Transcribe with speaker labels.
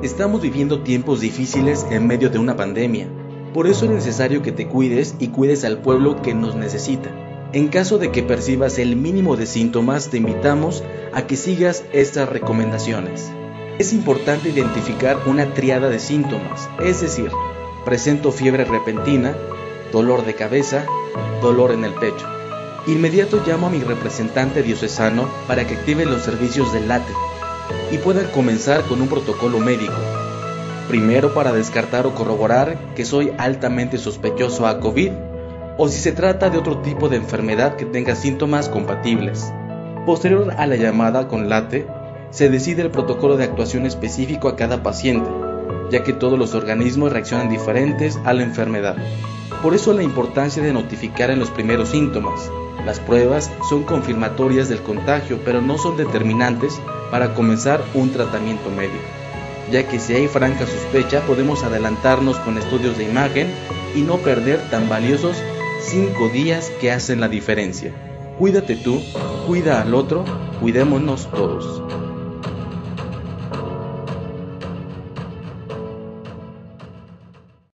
Speaker 1: Estamos viviendo tiempos difíciles en medio de una pandemia. Por eso es necesario que te cuides y cuides al pueblo que nos necesita. En caso de que percibas el mínimo de síntomas, te invitamos a que sigas estas recomendaciones. Es importante identificar una tríada de síntomas, es decir, presento fiebre repentina, dolor de cabeza, dolor en el pecho. Inmediato llamo a mi representante diocesano para que active los servicios del LATE y puedan comenzar con un protocolo médico. Primero, para descartar o corroborar que soy altamente sospechoso a COVID o si se trata de otro tipo de enfermedad que tenga síntomas compatibles. Posterior a la llamada con LATE, se decide el protocolo de actuación específico a cada paciente, ya que todos los organismos reaccionan diferentes a la enfermedad. Por eso la importancia de notificar en los primeros síntomas. Las pruebas son confirmatorias del contagio, pero no son determinantes para comenzar un tratamiento médico, ya que si hay franca sospecha podemos adelantarnos con estudios de imagen y no perder tan valiosos 5 días que hacen la diferencia. Cuídate tú, cuida al otro, cuidémonos todos.